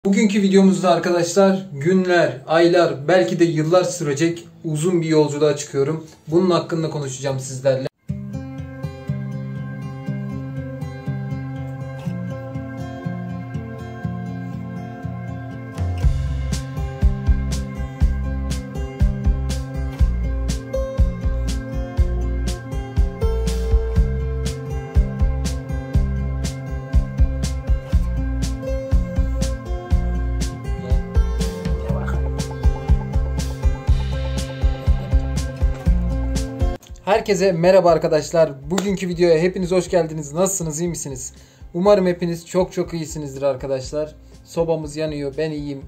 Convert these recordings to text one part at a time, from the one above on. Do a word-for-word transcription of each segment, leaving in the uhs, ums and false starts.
Bugünkü videomuzda arkadaşlar günler, aylar, belki de yıllar sürecek uzun bir yolculuğa çıkıyorum. Bunun hakkında konuşacağım sizlerle. Herkese merhaba arkadaşlar. Bugünkü videoya hepiniz hoş geldiniz. Nasılsınız, iyi misiniz? Umarım hepiniz çok çok iyisinizdir arkadaşlar. Sobamız yanıyor, ben iyiyim.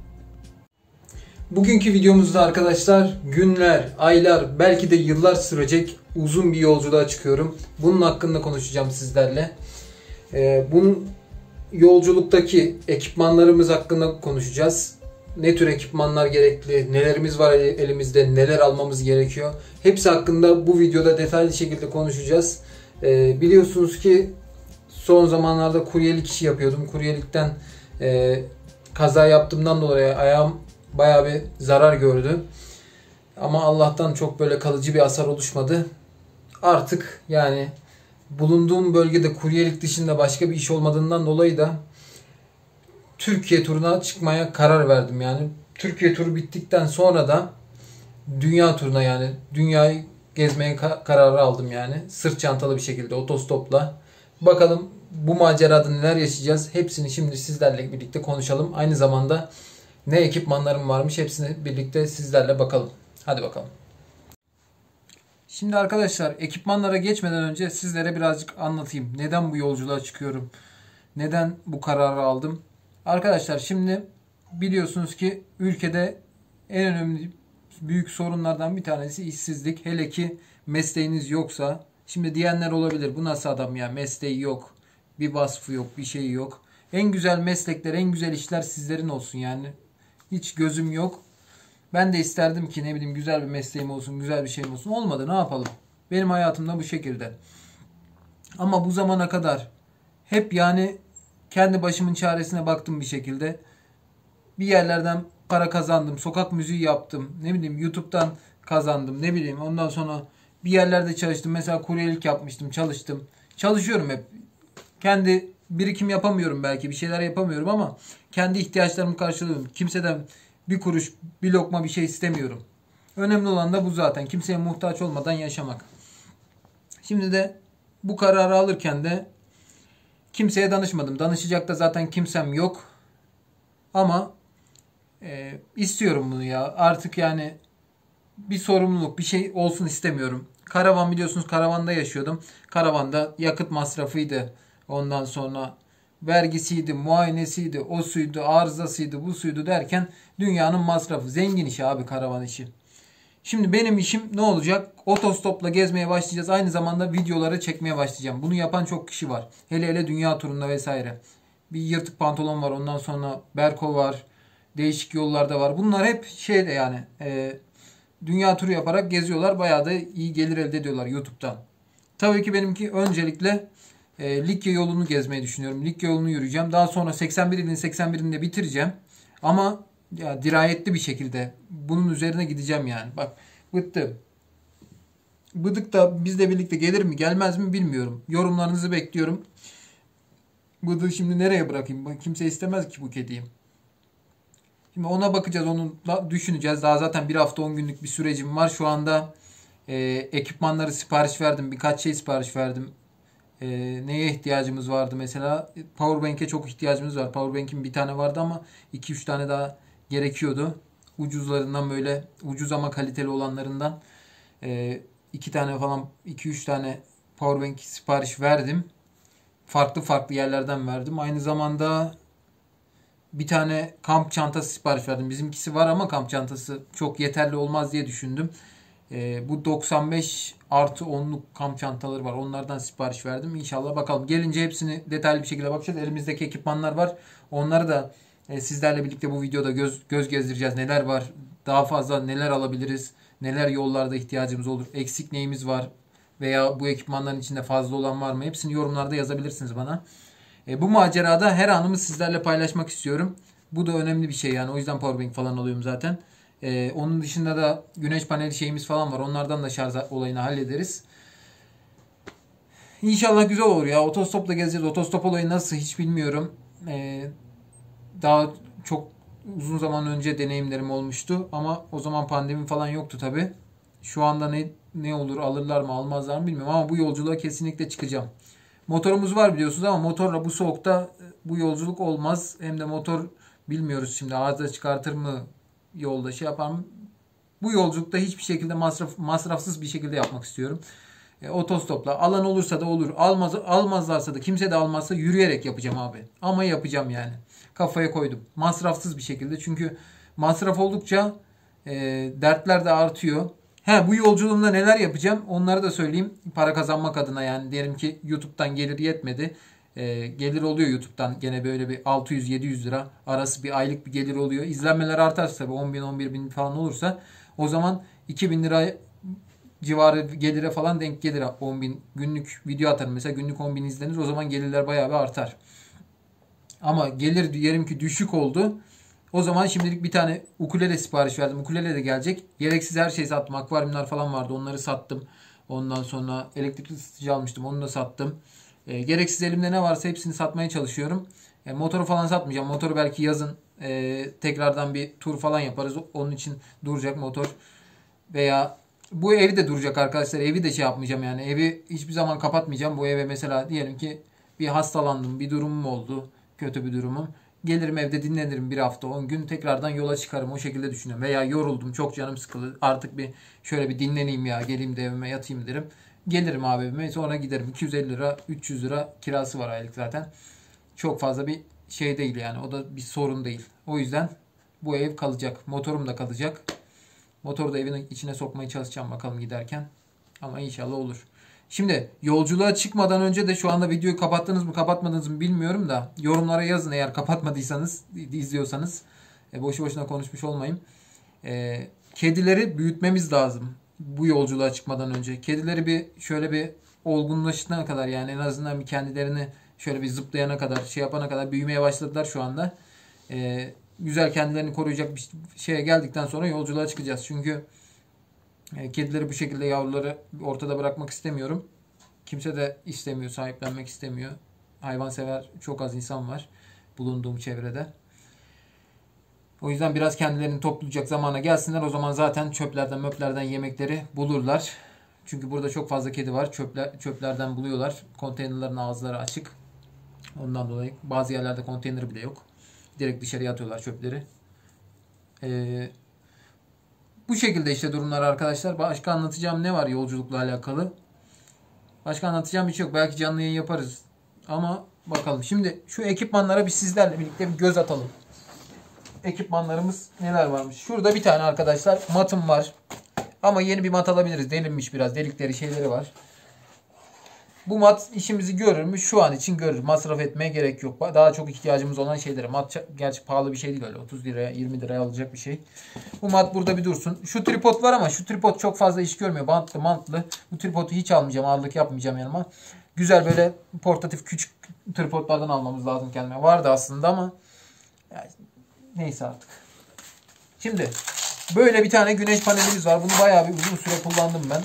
Bugünkü videomuzda arkadaşlar günler, aylar, belki de yıllar sürecek uzun bir yolculuğa çıkıyorum. Bunun hakkında konuşacağım sizlerle. Ee, bunun yolculuktaki ekipmanlarımız hakkında konuşacağız. Ne tür ekipmanlar gerekli, nelerimiz var elimizde, neler almamız gerekiyor. Hepsi hakkında bu videoda detaylı şekilde konuşacağız. Ee, biliyorsunuz ki son zamanlarda kuryelik işi yapıyordum. Kuryelikten e, kaza yaptığımdan dolayı ayağım bayağı bir zarar gördü. Ama Allah'tan çok böyle kalıcı bir hasar oluşmadı. Artık yani bulunduğum bölgede kuryelik dışında başka bir iş olmadığından dolayı da Türkiye turuna çıkmaya karar verdim yani. Türkiye turu bittikten sonra da dünya turuna yani dünyayı gezmeye ka- kararı aldım yani. Sırt çantalı bir şekilde otostopla. Bakalım bu macerada neler yaşayacağız. Hepsini şimdi sizlerle birlikte konuşalım. Aynı zamanda ne ekipmanlarım varmış hepsini birlikte sizlerle bakalım. Hadi bakalım. Şimdi arkadaşlar ekipmanlara geçmeden önce sizlere birazcık anlatayım. Neden bu yolculuğa çıkıyorum? Neden bu kararı aldım? Arkadaşlar şimdi biliyorsunuz ki ülkede en önemli büyük sorunlardan bir tanesi işsizlik. Hele ki mesleğiniz yoksa. Şimdi diyenler olabilir. Bu nasıl adam ya? Mesleği yok. Bir vasfı yok. Bir şeyi yok. En güzel meslekler, en güzel işler sizlerin olsun yani. Hiç gözüm yok. Ben de isterdim ki ne bileyim güzel bir mesleğim olsun. Güzel bir şeyim olsun. Olmadı, ne yapalım? Benim hayatımda bu şekilde. Ama bu zamana kadar hep yani kendi başımın çaresine baktım bir şekilde. Bir yerlerden para kazandım. Sokak müziği yaptım. Ne bileyim YouTube'dan kazandım. Ne bileyim ondan sonra bir yerlerde çalıştım. Mesela kuryelik yapmıştım. Çalıştım. Çalışıyorum hep. Kendi birikim yapamıyorum belki. Bir şeyler yapamıyorum ama kendi ihtiyaçlarımı karşılıyorum. Kimseden bir kuruş, bir lokma bir şey istemiyorum. Önemli olan da bu zaten. Kimseye muhtaç olmadan yaşamak. Şimdi de bu kararı alırken de kimseye danışmadım. Danışacak da zaten kimsem yok. Ama e, istiyorum bunu ya. Artık yani bir sorumluluk, bir şey olsun istemiyorum. Karavan, biliyorsunuz karavanda yaşıyordum. Karavanda yakıt masrafıydı. Ondan sonra vergisiydi, muayenesiydi, o suydu, arızasıydı, bu suydu derken dünyanın masrafı. Zengin işi abi karavan işi. Şimdi benim işim ne olacak? Otostopla gezmeye başlayacağız. Aynı zamanda videoları çekmeye başlayacağım. Bunu yapan çok kişi var. Hele hele dünya turunda vesaire. Bir yırtık pantolon var. Ondan sonra Berko var. Değişik yollarda var. Bunlar hep şeyde yani e, dünya turu yaparak geziyorlar. Bayağı da iyi gelir elde ediyorlar YouTube'dan. Tabii ki benimki öncelikle e, Likya yolunu gezmeyi düşünüyorum. Likya yolunu yürüyeceğim. Daha sonra seksen bir ilin seksen birini de bitireceğim. Ama ya dirayetli bir şekilde bunun üzerine gideceğim yani. Bak bıktım. Bıdık da bizle birlikte gelir mi gelmez mi bilmiyorum. Yorumlarınızı bekliyorum. Bıdığı şimdi nereye bırakayım? Kimse istemez ki bu kediyi. Şimdi ona bakacağız, onu düşüneceğiz. Daha zaten bir hafta on günlük bir sürecim var. Şu anda e, ekipmanları sipariş verdim. Birkaç şey sipariş verdim. E, neye ihtiyacımız vardı mesela? Powerbank'e çok ihtiyacımız var. Powerbank'in bir tane vardı ama iki üç tane daha gerekiyordu. Ucuzlarından böyle ucuz ama kaliteli olanlarından e, iki tane falan iki üç tane powerbank sipariş verdim. Farklı farklı yerlerden verdim. Aynı zamanda bir tane kamp çantası sipariş verdim. Bizimkisi var ama kamp çantası çok yeterli olmaz diye düşündüm. E, bu doksan beş artı onluk kamp çantaları var. Onlardan sipariş verdim. İnşallah bakalım. Gelince hepsini detaylı bir şekilde bakacağız. Elimizdeki ekipmanlar var. Onları da e, sizlerle birlikte bu videoda göz, göz gezdireceğiz. Neler var? Daha fazla neler alabiliriz? Neler yollarda ihtiyacımız olur? Eksik neyimiz var? Veya bu ekipmanların içinde fazla olan var mı? Hepsini yorumlarda yazabilirsiniz bana. E, bu macerada her anımı sizlerle paylaşmak istiyorum. Bu da önemli bir şey yani. O yüzden powerbank falan alıyorum zaten. Ee, onun dışında da güneş paneli şeyimiz falan var. Onlardan da şarj olayını hallederiz. İnşallah güzel olur ya. Otostopla gezeceğiz. Otostop olayı nasıl hiç bilmiyorum. Ee, daha çok uzun zaman önce deneyimlerim olmuştu. Ama o zaman pandemi falan yoktu tabi. Şu anda ne ne olur, alırlar mı almazlar mı bilmiyorum. Ama bu yolculuğa kesinlikle çıkacağım. Motorumuz var biliyorsunuz ama motorla bu soğukta bu yolculuk olmaz. Hem de motor bilmiyoruz şimdi arıza çıkartır mı, yolda şey yapar mı? Bu yolculukta hiçbir şekilde masraf masrafsız bir şekilde yapmak istiyorum. E, otostopla. Alan olursa da olur. Almaz, almazlarsa da kimse de almazsa yürüyerek yapacağım abi. Ama yapacağım yani. Kafaya koydum. Masrafsız bir şekilde. Çünkü masraf oldukça e, dertler de artıyor. He, bu yolculuğumda neler yapacağım onları da söyleyeyim. Para kazanmak adına yani. Diyelim ki YouTube'dan gelir yetmedi. E, gelir oluyor YouTube'dan. Gene böyle bir altı yüz yedi yüz lira arası bir aylık bir gelir oluyor. İzlenmeler artarsa tabii on bin on bir bin falan olursa o zaman iki bin lira civarı gelire falan denk gelir. on bin günlük video atarım. Mesela günlük on bin izlenir. O zaman gelirler bayağı bir artar. Ama gelir diyelim ki düşük oldu. O zaman şimdilik bir tane ukulele sipariş verdim. Ukulele de gelecek. Gereksiz her şeyi sattım. Akvaryumlar falan vardı. Onları sattım. Ondan sonra elektrikli ısıtıcı almıştım. Onu da sattım. E, gereksiz elimde ne varsa hepsini satmaya çalışıyorum. E, motoru falan satmayacağım. Motoru belki yazın e, tekrardan bir tur falan yaparız. Onun için duracak motor. Veya bu evi de duracak arkadaşlar. Evi de şey yapmayacağım yani. Evi hiçbir zaman kapatmayacağım. Bu eve mesela diyelim ki bir hastalandım. Bir durumum oldu. Kötü bir durumum. Gelirim evde dinlenirim bir hafta on gün. Tekrardan yola çıkarım. O şekilde düşünüyorum. Veya yoruldum. Çok canım sıkıldı. Artık bir şöyle bir dinleneyim ya. Geleyim de evime yatayım derim. Gelirim abi evime. Sonra giderim. iki yüz elli lira üç yüz lira kirası var aylık zaten. Çok fazla bir şey değil yani. O da bir sorun değil. O yüzden bu ev kalacak. Motorum da kalacak. Motoru da evin içine sokmaya çalışacağım bakalım giderken. Ama inşallah olur. Şimdi yolculuğa çıkmadan önce de şu anda videoyu kapattınız mı kapatmadınız mı bilmiyorum da yorumlara yazın eğer kapatmadıysanız izliyorsanız. E, boşu boşuna konuşmuş olmayayım. E, kedileri büyütmemiz lazım bu yolculuğa çıkmadan önce. Kedileri bir şöyle bir olgunlaşana kadar yani en azından bir kendilerini şöyle bir zıplayana kadar şey yapana kadar büyümeye başladılar şu anda. E, güzel kendilerini koruyacak bir şeye geldikten sonra yolculuğa çıkacağız. Çünkü e, kedileri bu şekilde yavruları ortada bırakmak istemiyorum. Kimse de istemiyor, sahiplenmek istemiyor. Hayvansever çok az insan var bulunduğum çevrede. O yüzden biraz kendilerini toplayacak zamana gelsinler. O zaman zaten çöplerden, möplerden yemekleri bulurlar. Çünkü burada çok fazla kedi var. Çöpler, çöplerden buluyorlar. Konteynerlerin ağızları açık. Ondan dolayı bazı yerlerde konteyner bile yok. Direkt dışarıya atıyorlar çöpleri. Ee, bu şekilde işte durumlar arkadaşlar. Başka anlatacağım ne var yolculukla alakalı? Başka anlatacağım bir şey yok. Belki canlı yayın yaparız. Ama bakalım. Şimdi şu ekipmanlara bir sizlerle birlikte bir göz atalım. Ekipmanlarımız neler varmış? Şurada bir tane arkadaşlar matım var. Ama yeni bir mat alabiliriz. Delinmiş biraz. Delikleri şeyleri var. Bu mat işimizi görür mü? Şu an için görür. Masraf etmeye gerek yok. Daha çok ihtiyacımız olan şeylere. Mat gerçi pahalı bir şey değil öyle. otuz liraya yirmi liraya alacak bir şey. Bu mat burada bir dursun. Şu tripod var ama şu tripod çok fazla iş görmüyor. Bantlı mantlı. Bu tripodu hiç almayacağım. Ağırlık yapmayacağım yanıma. Güzel böyle portatif küçük tripodlardan almamız lazım kendime. Vardı aslında ama yani neyse artık. Şimdi böyle bir tane güneş panelimiz var. Bunu bayağı bir uzun süre kullandım ben.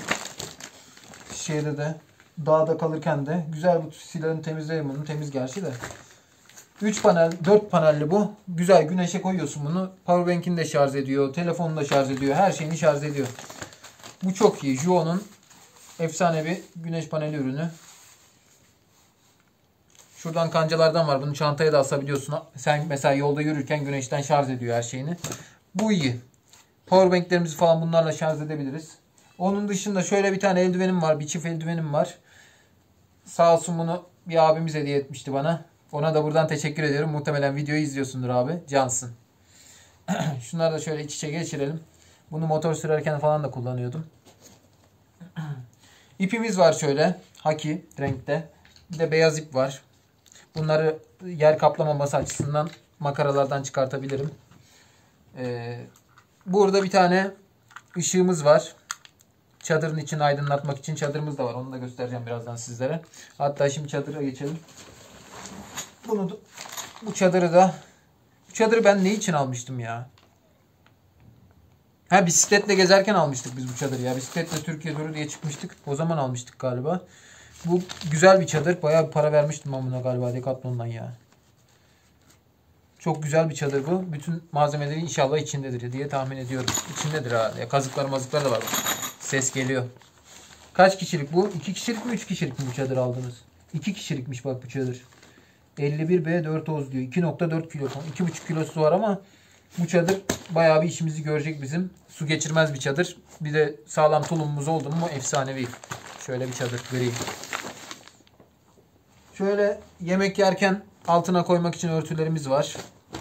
Şeyde de dağda kalırken de güzel bu silahını temizleyeyim bunu. Temiz gerçi de. üç panel, dört panelli bu. Güzel güneşe koyuyorsun bunu. Powerbank'ini de şarj ediyor. Telefonunu da şarj ediyor. Her şeyini şarj ediyor. Bu çok iyi. Juo'nun efsane bir güneş paneli ürünü. Şuradan kancalardan var. Bunu çantaya da asabiliyorsun. Sen mesela yolda yürürken güneşten şarj ediyor her şeyini. Bu iyi. Powerbank'lerimizi falan bunlarla şarj edebiliriz. Onun dışında şöyle bir tane eldivenim var. Bir çift eldivenim var. Sağ olsun bunu bir abimiz hediye etmişti bana. Ona da buradan teşekkür ediyorum. Muhtemelen videoyu izliyorsundur abi. Cansın. Şunları da şöyle iç içe geçirelim. Bunu motor sürerken falan da kullanıyordum. İpimiz var şöyle. Haki renkte. Bir de beyaz ip var. Bunları yer kaplamaması açısından makaralardan çıkartabilirim. Ee, burada bir tane ışığımız var. Çadırın içini aydınlatmak için çadırımız da var. Onu da göstereceğim birazdan sizlere. Hatta şimdi çadıra geçelim. Bunu da, bu çadırı da Bu çadırı ben ne için almıştım ya? Ha, bisikletle gezerken almıştık biz bu çadırı ya. Bisikletle Türkiye turu diye çıkmıştık. O zaman almıştık galiba. Bu güzel bir çadır. Bayağı bir para vermiştim ben buna galiba Decathlon'dan ya. Çok güzel bir çadır bu. Bütün malzemeleri inşallah içindedir diye tahmin ediyorum. İçindedir herhalde. Kazıklar mazıklar da var. Ses geliyor. Kaç kişilik bu? iki kişilik mi üç kişilik mi bu çadır aldınız? iki kişilikmiş bak bu çadır. elli bir B dört oz diyor. iki nokta dört kilo. iki buçuk kilosu var ama bu çadır bayağı bir işimizi görecek bizim. Su geçirmez bir çadır. Bir de sağlam tulumumuz oldu mu efsanevi. Şöyle bir çadır vereyim. Şöyle yemek yerken altına koymak için örtülerimiz var.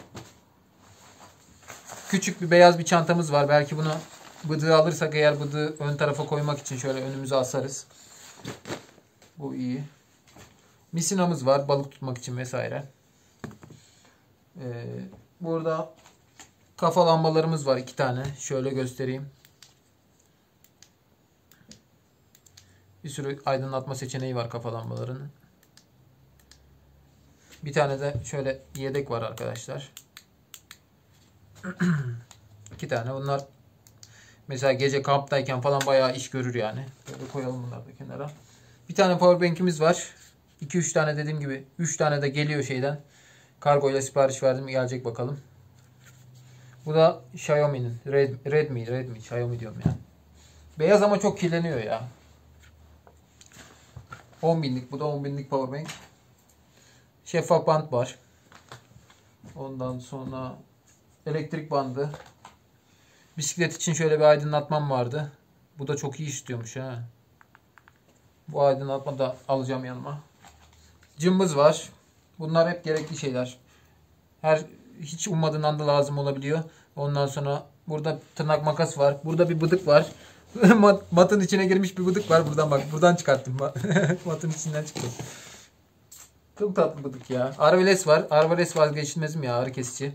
Küçük bir beyaz bir çantamız var. Belki bunu bıdığı alırsak eğer bıdığı ön tarafa koymak için şöyle önümüze asarız. Bu iyi. Misinamız var balık tutmak için vesaire. Ee, burada kafa lambalarımız var iki tane. Şöyle göstereyim. Bir sürü aydınlatma seçeneği var kafa lambalarının. Bir tane de şöyle yedek var arkadaşlar. İki tane. Bunlar mesela gece kamptayken falan bayağı iş görür yani. Böyle koyalım bunları da kenara. Bir tane powerbank'imiz var. iki üç tane dediğim gibi. üç tane de geliyor şeyden. Kargo ile sipariş verdim. Gelecek bakalım. Bu da Xiaomi'nin. Red, Redmi. Redmi. Xiaomi diyorum ya. Beyaz ama çok kirleniyor ya. on binlik. Bu da on binlik powerbank. Şeffaf bant var. Ondan sonra elektrik bandı. Bisiklet için şöyle bir aydınlatmam vardı. Bu da çok iyi istiyormuş ha. Bu aydınlatma da alacağım yanıma. Cımbız var. Bunlar hep gerekli şeyler. Her hiç ummadığın anda lazım olabiliyor. Ondan sonra burada tırnak makas var. Burada bir bıdık var. Mat, matın içine girmiş bir bıdık var. Buradan bak. Buradan çıkarttım. Matın içinden çıktı. Çok tatlı bıdık ya. Arveles var. Arveles vazgeçilmezim ya. Ağrı kesici.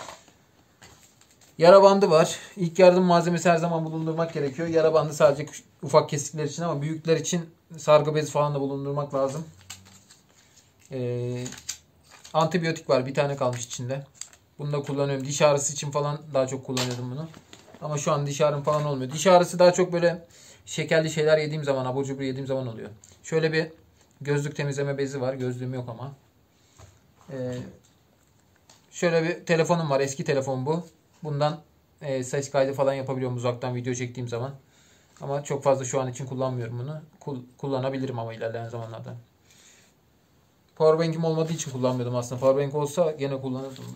Yara bandı var. İlk yardım malzemesi her zaman bulundurmak gerekiyor. Yara bandı sadece ufak kesikler için ama büyükler için sargı bezi falan da bulundurmak lazım. Ee, antibiyotik var. Bir tane kalmış içinde. Bunu da kullanıyorum. Diş ağrısı için falan daha çok kullanıyordum bunu. Ama şu an diş ağrım falan olmuyor. Diş ağrısı daha çok böyle şekerli şeyler yediğim zaman, abur cubur yediğim zaman oluyor. Şöyle bir gözlük temizleme bezi var. Gözlüğüm yok ama. Ee, şöyle bir telefonum var. Eski telefon bu. Bundan e, ses kaydı falan yapabiliyorum uzaktan video çektiğim zaman. Ama çok fazla şu an için kullanmıyorum bunu. Kul- kullanabilirim ama ilerleyen zamanlarda. Powerbank'im olmadığı için kullanmıyordum aslında. Powerbank olsa gene kullanırdım.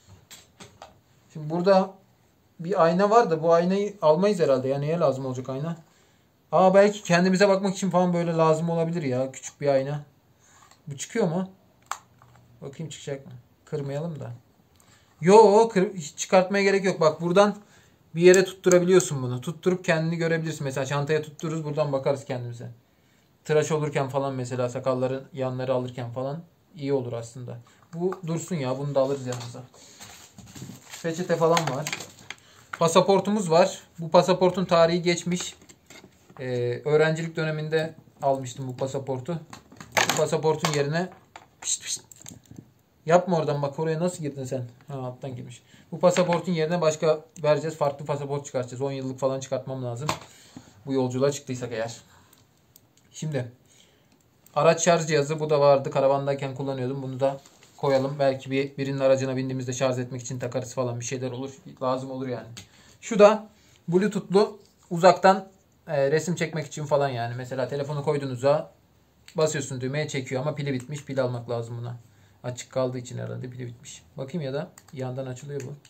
Şimdi burada bir ayna var da bu aynayı almayız herhalde. Ya neye lazım olacak ayna? Aa, belki kendimize bakmak için falan böyle lazım olabilir ya. Küçük bir ayna. Bu çıkıyor mu? Bakayım çıkacak mı? Kırmayalım da. Yo, kır, hiç çıkartmaya gerek yok. Bak buradan bir yere tutturabiliyorsun bunu. Tutturup kendini görebilirsin. Mesela çantaya tuttururuz, buradan bakarız kendimize. Tıraş olurken falan mesela sakalların yanları alırken falan iyi olur aslında. Bu dursun ya, bunu da alırız yanımıza. Peçete falan var. Pasaportumuz var. Bu pasaportun tarihi geçmiş. Ee, öğrencilik döneminde almıştım bu pasaportu. Bu pasaportun yerine pişt pişt. Yapma oradan, bak oraya nasıl girdin sen? Ha, alttan girmiş. Bu pasaportun yerine başka vereceğiz. Farklı pasaport çıkartacağız. on yıllık falan çıkartmam lazım. Bu yolculuğa çıktıysak eğer. Şimdi araç şarj cihazı, bu da vardı. Karavandayken kullanıyordum. Bunu da koyalım. Belki bir birinin aracına bindiğimizde şarj etmek için takarız falan, bir şeyler olur. Lazım olur yani. Şu da Bluetooth'lu uzaktan e, resim çekmek için falan yani. Mesela telefonu koyduğunuzda basıyorsun düğmeye, çekiyor ama pili bitmiş. Pil almak lazım buna. Açık kaldığı için herhalde pili bitmiş. Bakayım, ya da yandan açılıyor bu.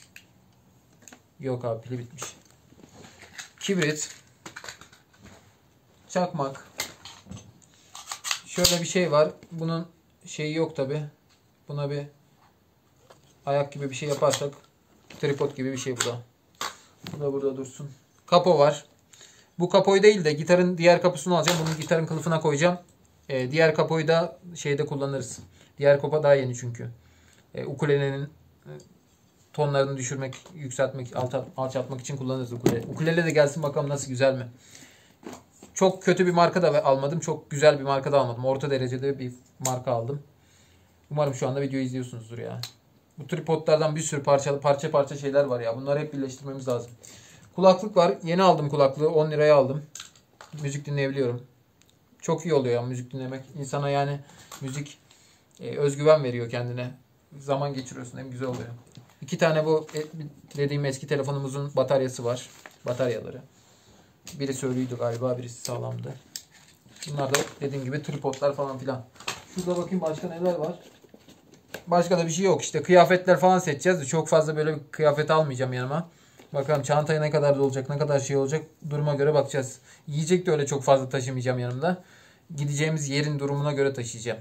Yok abi, pili bitmiş. Kibrit. Çakmak. Şöyle bir şey var. Bunun şeyi yok tabi. Buna bir ayak gibi bir şey yaparsak tripod gibi bir şey bu da. Bu da burada dursun. Kapo var. Bu kapoyu değil de gitarın diğer kapısını alacağım. Bunu gitarın kılıfına koyacağım. Ee, diğer kapoyu da şeyde kullanırız. Diğer kapa daha yeni çünkü. Ee, ukulelenin e, tonlarını düşürmek, yükseltmek, alçalt, alçaltmak için kullanırız ukulele. Ukulele de gelsin bakalım nasıl, güzel mi? Çok kötü bir marka da almadım. Çok güzel bir marka da almadım. Orta derecede bir marka aldım. Umarım şu anda videoyu izliyorsunuzdur ya. Bu tripodlardan bir sürü parçalı parça parça şeyler var ya. Bunları hep birleştirmemiz lazım. Kulaklık var. Yeni aldım kulaklığı. on liraya aldım. Müzik dinleyebiliyorum. Çok iyi oluyor ya müzik dinlemek. İnsana yani müzik e, özgüven veriyor kendine. Zaman geçiriyorsun. Hem güzel oluyor. İki tane bu dediğim eski telefonumuzun bataryası var. Bataryaları. Birisi ölüydü galiba. Birisi sağlamdı. Bunlar da dediğim gibi tripodlar falan filan. Şurada bakayım başka neler var. Başka da bir şey yok. İşte kıyafetler falan seçeceğiz. Çok fazla böyle bir kıyafet almayacağım yanıma. Bakalım çantaya ne kadar dolacak, ne kadar şey olacak. Duruma göre bakacağız. Yiyecek de öyle çok fazla taşımayacağım yanımda. Gideceğimiz yerin durumuna göre taşıyacağım.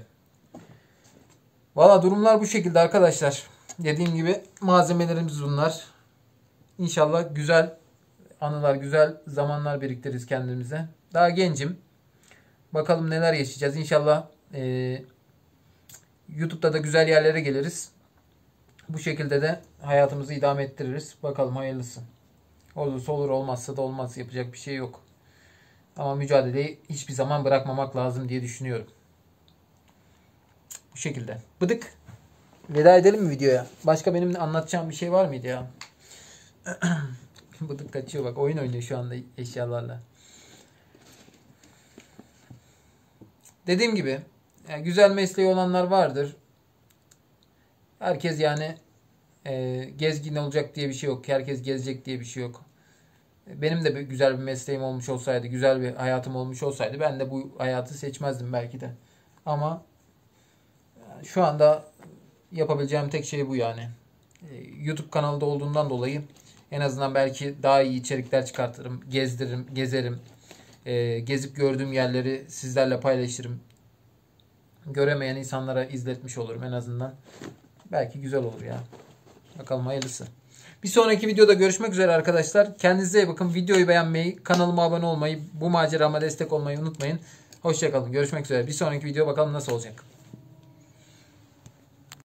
Valla durumlar bu şekilde arkadaşlar. Dediğim gibi malzemelerimiz bunlar. İnşallah güzel anılar, güzel zamanlar biriktiririz kendimize. Daha gencim. Bakalım neler yaşayacağız. İnşallah e, YouTube'da da güzel yerlere geliriz. Bu şekilde de hayatımızı idame ettiririz. Bakalım hayırlısı. Olursa olur, olmazsa da olmaz. Yapacak bir şey yok. Ama mücadeleyi hiçbir zaman bırakmamak lazım diye düşünüyorum. Bu şekilde. Bıdık. Veda edelim mi videoya? Başka benim anlatacağım bir şey var mıydı ya? Bıdık kaçıyor bak. Oyun oynuyor şu anda eşyalarla. Dediğim gibi yani güzel mesleği olanlar vardır. Herkes yani e, gezgin olacak diye bir şey yok. Herkes gezecek diye bir şey yok. Benim de bir, güzel bir mesleğim olmuş olsaydı, güzel bir hayatım olmuş olsaydı ben de bu hayatı seçmezdim belki de. Ama şu anda yapabileceğim tek şey bu yani. E, YouTube kanalında olduğundan dolayı en azından belki daha iyi içerikler çıkartırım, gezdiririm, gezerim. E, gezip gördüğüm yerleri sizlerle paylaşırım. Göremeyen insanlara izletmiş olurum en azından. Belki güzel olur ya. Bakalım hayırlısı. Bir sonraki videoda görüşmek üzere arkadaşlar. Kendinize iyi bakın. Videoyu beğenmeyi, kanalıma abone olmayı, bu macerama destek olmayı unutmayın. Hoşçakalın. Görüşmek üzere. Bir sonraki video bakalım nasıl olacak.